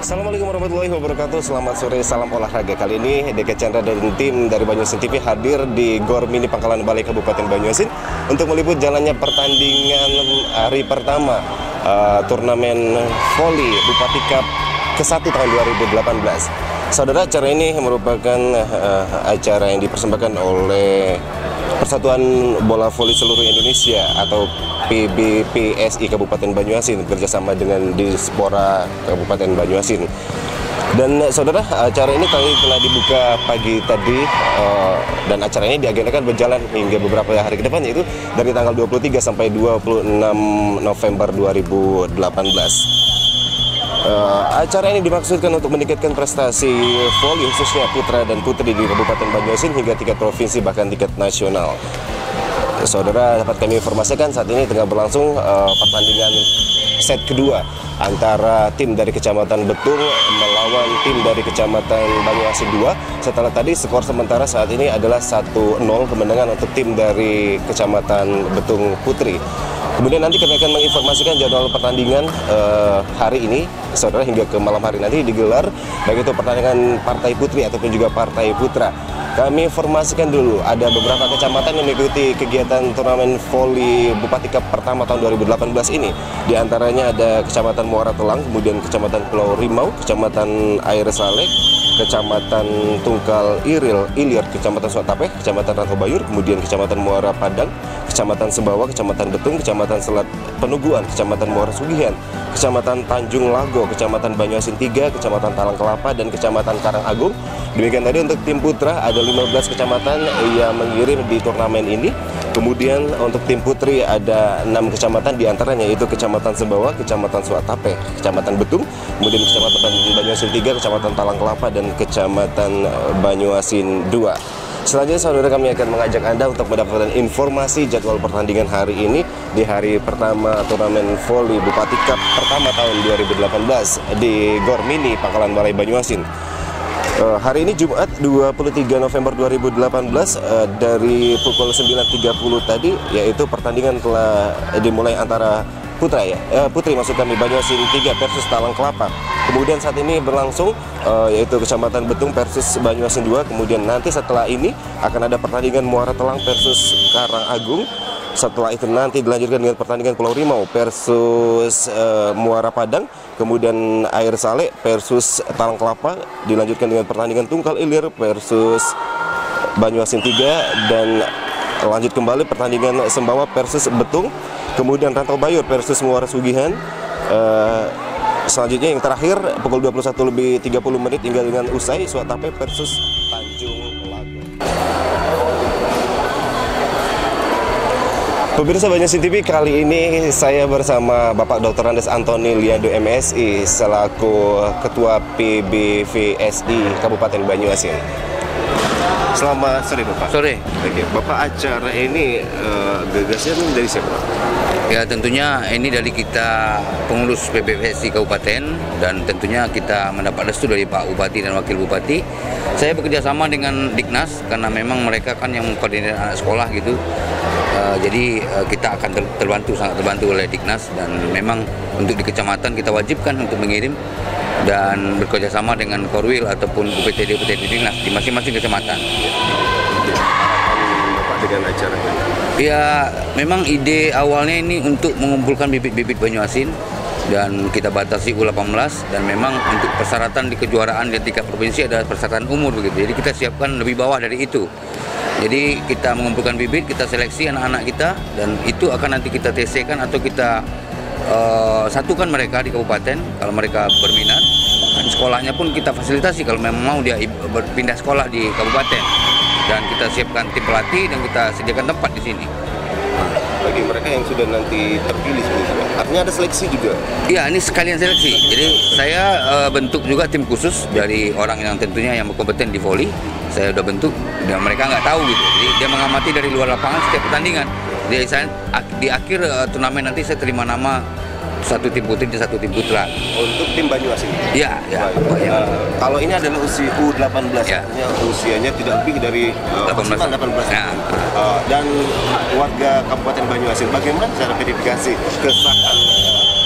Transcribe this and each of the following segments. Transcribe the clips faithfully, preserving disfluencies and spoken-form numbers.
Assalamualaikum warahmatullahi wabarakatuh. Selamat sore, salam olahraga. Kali ini Deka Chandra dan tim dari Banyuasin T V hadir di Gor Mini Pangkalan Balai Kabupaten Banyuasin untuk meliput jalannya pertandingan hari pertama uh, turnamen voli Bupati Cup ke satu tahun dua ribu delapan belas. Saudara, acara ini merupakan uh, acara yang dipersembahkan oleh Persatuan Bola Voli Seluruh Indonesia atau P B P S I Kabupaten Banyuasin bekerjasama dengan Dispora Kabupaten Banyuasin. Dan saudara, acara ini kali telah dibuka pagi tadi uh, dan acara ini diagendakan berjalan hingga beberapa hari ke depan, yaitu dari tanggal dua puluh tiga sampai dua puluh enam November dua ribu delapan belas. Uh, acara ini dimaksudkan untuk meningkatkan prestasi voli khususnya putra dan putri di Kabupaten Banyuasin hingga tingkat provinsi bahkan tingkat nasional. Saudara, dapat kami informasikan saat ini tengah berlangsung uh, pertandingan set kedua antara tim dari Kecamatan Betung melawan tim dari Kecamatan Banyuasin dua. Setelah tadi skor sementara saat ini adalah satu nol kemenangan untuk tim dari Kecamatan Betung Putri. Kemudian nanti kami akan menginformasikan jadwal pertandingan uh, hari ini, saudara, hingga ke malam hari nanti digelar, baik itu pertandingan partai putri ataupun juga partai putra. Kami informasikan dulu, ada beberapa kecamatan yang mengikuti kegiatan turnamen voli Bupati Cup pertama tahun dua ribu delapan belas ini. Di antaranya ada Kecamatan Muara Telang, kemudian Kecamatan Pulau Rimau, Kecamatan Air Saleh, Kecamatan Tungkal Iril, Ilir, Kecamatan Suatapeh, Kecamatan Rantau Bayur, kemudian Kecamatan Muara Padang, Kecamatan Sembawa, Kecamatan Betung, Kecamatan Selat Penuguan, Kecamatan Muara Sugihan, Kecamatan Tanjung Lago, Kecamatan Banyuasin tiga, Kecamatan Talang Kelapa, dan Kecamatan Karangagung. Demikian tadi untuk tim putra ada lima belas kecamatan yang mengirim di turnamen ini. Kemudian untuk tim putri ada enam kecamatan, diantaranya yaitu Kecamatan Sembawa, Kecamatan Suatapeh, Kecamatan Betung, kemudian Kecamatan Banyuasin tiga, Kecamatan Talang Kelapa, dan Kecamatan Banyuasin dua. Selanjutnya, saudara, kami akan mengajak Anda untuk mendapatkan informasi jadwal pertandingan hari ini di hari pertama turnamen voli Bupati Cup pertama tahun dua ribu delapan belas di Gor Mini Pangkalan Balai Banyuasin. Uh, hari ini Jumat dua puluh tiga November dua ribu delapan belas uh, dari pukul sembilan tiga puluh tadi, yaitu pertandingan telah dimulai antara putra ya, uh, putri maksud kami, Banyuasin tiga versus Talang Kelapa. Kemudian saat ini berlangsung uh, yaitu Kecamatan Betung versus Banyuasin dua. Kemudian nanti setelah ini akan ada pertandingan Muara Telang versus Karangagung. Setelah itu nanti dilanjutkan dengan pertandingan Pulau Rimau versus uh, Muara Padang, kemudian Air Saleh versus Talang Kelapa, dilanjutkan dengan pertandingan Tungkal Ilir versus Banyuasin tiga, dan lanjut kembali pertandingan Sembawa versus Betung, kemudian Rantau Bayur versus Muara Sugihan. Uh, selanjutnya yang terakhir pukul dua puluh satu lebih tiga puluh menit hingga dengan usai Suatapeh versus Tanjung Lago. Pemirsa Banyuasin T V, kali ini saya bersama Bapak Doktor Andes Antoni Liando M Si selaku Ketua P B V S I Kabupaten Banyuasin. Selamat sore, Bapak. Sore. Oke, Bapak, acara ini uh, gagasnya dari siapa, Pak? Ya, tentunya ini dari kita pengurus P B V S I Kabupaten, dan tentunya kita mendapat restu dari Pak Bupati dan Wakil Bupati. Saya bekerja sama dengan Diknas karena memang mereka kan yang mengkoordinir anak sekolah gitu. Uh, jadi uh, kita akan ter terbantu, sangat terbantu oleh Diknas, dan memang untuk di kecamatan kita wajibkan untuk mengirim dan bekerja sama dengan Korwil ataupun U P T D U P T D Diknas di masing-masing kecamatan. Bapak dengan acara ini? Ya, memang ide awalnya ini untuk mengumpulkan bibit-bibit Banyuasin, dan kita batasi U delapan belas, dan memang untuk persyaratan di kejuaraan di tingkat provinsi adalah persyaratan umur begitu. Jadi kita siapkan lebih bawah dari itu. Jadi kita mengumpulkan bibit, kita seleksi anak-anak kita, dan itu akan nanti kita T C-kan atau kita uh, satukan mereka di kabupaten kalau mereka berminat. Dan sekolahnya pun kita fasilitasi kalau memang mau dia berpindah sekolah di kabupaten. Dan kita siapkan tim pelatih dan kita sediakan tempat di sini. Bagi mereka yang sudah nanti terpilih sebenarnya, artinya ada seleksi juga? Iya, ini sekalian seleksi. Jadi saya uh, bentuk juga tim khusus dari orang yang tentunya yang berkompeten di voli. Saya udah bentuk, dan mereka nggak tahu gitu. Jadi dia mengamati dari luar lapangan setiap pertandingan. Jadi saya di akhir uh, turnamen nanti saya terima nama satu tim putri dan satu tim putra. Untuk tim Banyuasin? Iya, ya. Uh, kalau ini adalah usia U delapan belas, ya. Artinya usianya tidak lebih dari uh, delapan belas. delapan belas. Ya. Uh, dan warga Kabupaten Banyuasin, bagaimana cara verifikasi kesahan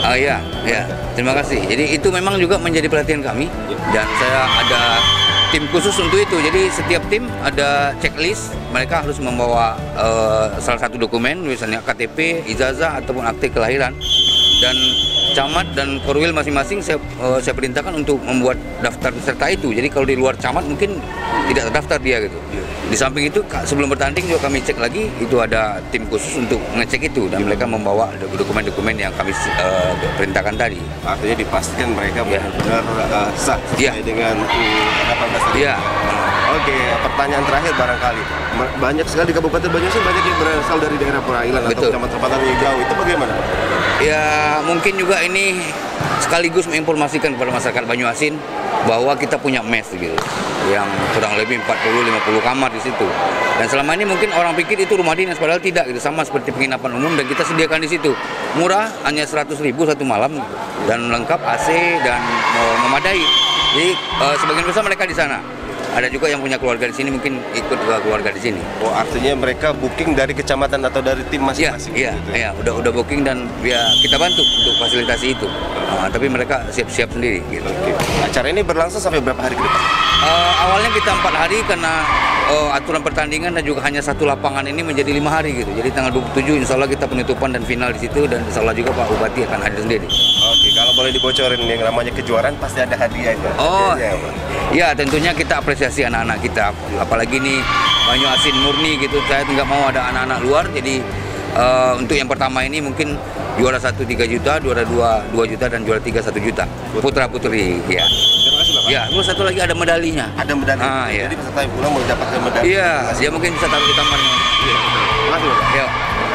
Ah ya, ya. Terima kasih. Jadi itu memang juga menjadi perhatian kami dan saya ada tim khusus untuk itu. Jadi setiap tim ada checklist. Mereka harus membawa uh, salah satu dokumen, misalnya K T P, ijazah ataupun akte kelahiran. Dan camat dan korwil masing-masing saya, uh, saya perintahkan untuk membuat daftar peserta itu. Jadi kalau di luar camat mungkin tidak terdaftar dia gitu. Di samping itu sebelum bertanding juga kami cek lagi, itu ada tim khusus untuk ngecek itu dan mereka membawa dokumen-dokumen yang kami uh, perintahkan tadi. Artinya dipastikan mereka benar-benar uh, sah sesuai ya. dengan U delapan belas tadi. Ya. Oke, pertanyaan terakhir barangkali. Banyak sekali di Kabupaten Banyuasin banyak yang berasal dari daerah perairan atau kecamatan-kecamatan yang jauh. Itu bagaimana? Ya, mungkin juga ini sekaligus menginformasikan kepada masyarakat Banyuasin bahwa kita punya mes gitu, yang kurang lebih empat puluh sampai lima puluh kamar di situ. Dan selama ini mungkin orang pikir itu rumah dinas, padahal tidak gitu, sama seperti penginapan umum dan kita sediakan di situ. Murah, hanya seratus ribu satu malam dan lengkap A C dan uh, memadai. Jadi uh, sebagian besar mereka di sana. Ada juga yang punya keluarga di sini, mungkin ikut juga keluarga di sini. Oh, artinya mereka booking dari kecamatan atau dari tim masing-masing? Iya, gitu, iya, ya, udah udah booking dan ya kita bantu untuk fasilitasi itu. Nah, tapi mereka siap-siap sendiri. Gitu. Oke. Acara ini berlangsung sampai berapa hari ke depan? Uh, awalnya kita empat hari karena uh, aturan pertandingan dan juga hanya satu lapangan ini menjadi lima hari gitu. Jadi tanggal dua puluh tujuh insya Allah kita penutupan dan final di situ dan insya Allah juga Pak Bupati akan hadir sendiri. Oke, kalau boleh dibocorin yang namanya kejuaraan pasti ada hadiahnya. Oh, hadiahnya, ya tentunya kita apresiasi anak-anak kita. Apalagi nih Banyuasin murni gitu. Saya nggak mau ada anak-anak luar. Jadi uh, untuk yang pertama ini mungkin juara satu tiga juta, juara dua dua juta dan juara tiga satu juta. Putra putri, ya. Terima kasih Bapak. Ya, terus satu lagi ada medalinya. Ada medali. Ah, ya. Jadi peserta yang pulang mau mendapatkan medali. Iya, dia mungkin bisa taruh di taman. Iya. Terima kasih Bapak. Ya.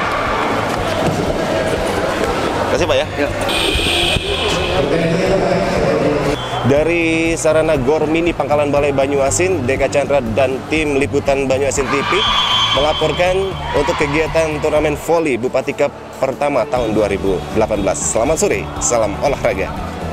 Terima kasih Pak ya. Ya. Dari sarana Gor Mini Pangkalan Balai Banyuasin, Deka Chandra dan tim liputan Banyuasin T V melaporkan untuk kegiatan turnamen voli Bupati Cup pertama tahun dua ribu delapan belas. Selamat sore, salam olahraga.